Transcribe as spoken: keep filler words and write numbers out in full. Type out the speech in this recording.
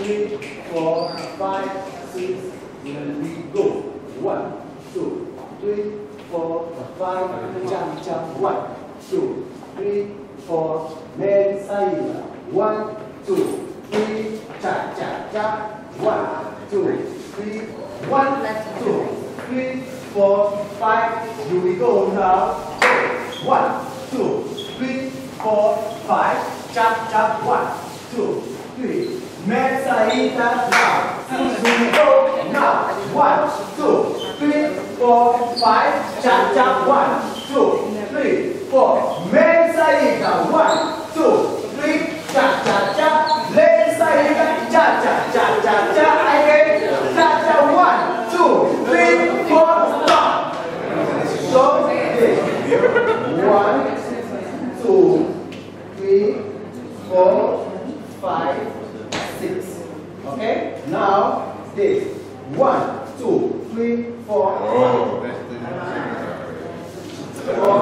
three, four, five, six, and we go. One, two, three, four, five, jump, jump. One, two, three, four, main side. One, two, three, cha, cha, cha. One, two, three, one, two, three, four, five. Here we go now. One, two, three, four, five. Jump, jump. One, two, three. Main side now. Here we go now. One, two, three, four, five. Jump, jump. One, two, three, four. Main side now. One, two, three. Cha, cha, cha. Left side. Cha, cha, cha, cha, cha. Again. Cha, cha. One, two, three, four. Stop. So this. One, two, three, four, five, six. Okay? Now this. One, two, three, four, Oh, four,